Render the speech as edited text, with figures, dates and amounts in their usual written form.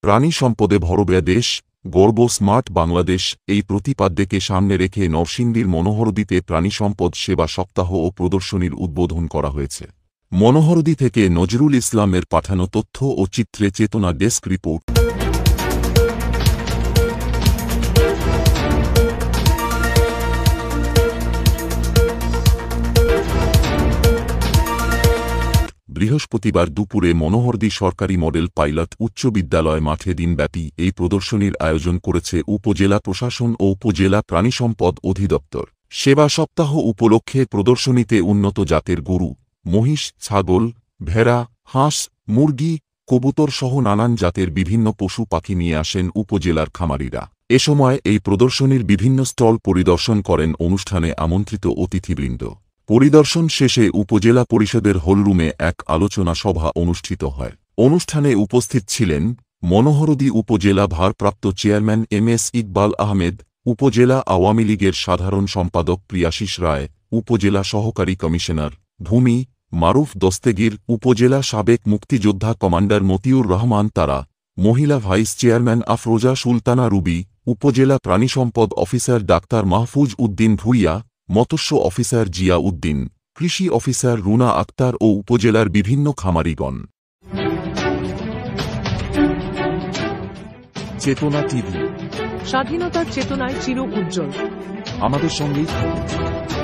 প্রাণী সম্পদে ভরবে দেশ, গর্ব স্মার্ট বাংলাদেশ এই প্রতিপাদ্যকে সামনে রেখে নরসিংদীর মনোহরদীতে প্রাণী সম্পদ সেবা সপ্তাহ ও প্রদর্শনীর উদ্বোধন করা হয়েছে। মনোহরদী থেকে নজরুল ইসলামের পাঠানো তথ্য ও চিত্রে চেতনা ডেস্ক রিপোর্ট। বৃহস্পতিবার দুপুরে মনোহরদী সরকারি মডেল পাইলট উচ্চ বিদ্যালয় মাঠে দিনব্যাপী এই প্রদর্শনীর আয়োজন করেছে উপজেলা প্রশাসন ও উপজেলা প্রাণিসম্পদ অধিদপ্তর। সেবা সপ্তাহ উপলক্ষে প্রদর্শনীতে উন্নত জাতের গরু, মহিষ, ছাগল, ভেড়া, হাঁস, মুরগি, কবুতর সহ নানান জাতের বিভিন্ন পশু পাখি নিয়ে আসেন উপজেলার খামারিরা। এ সময় এই প্রদর্শনীর বিভিন্ন স্টল পরিদর্শন করেন অনুষ্ঠানে আমন্ত্রিত অতিথিবৃন্দ। পরিদর্শন শেষে উপজেলা পরিষদের হলরুমে এক আলোচনা সভা অনুষ্ঠিত হয়। অনুষ্ঠানে উপস্থিত ছিলেন মনোহরদী উপজেলা ভারপ্রাপ্ত চেয়ারম্যান এম.এস. ইকবাল আহমেদ, উপজেলা আওয়ামী লীগের সাধারণ সম্পাদক প্রিয়াশিস রায়, উপজেলা সহকারী কমিশনার ভূমি মারুফ দস্তেগীর, উপজেলা সাবেক মুক্তিযোদ্ধা কমান্ডার মতিউর রহমান তারা, মহিলা ভাইস চেয়ারম্যান আফরোজা সুলতানা রুবি, উপজেলা প্রাণিসম্পদ অফিসার ডাক্তার মাহফুজ উদ্দিন ভুইয়া, মৎস্য অফিসার জিয়া উদ্দিন, কৃষি অফিসার রুনা আক্তার ও উপজেলার বিভিন্ন খামারিগণ। চেতনা টিভি, স্বাধীনতার চেতনায় চির উজ্জ্বল। আমাদের সঙ্গেই থাকুন।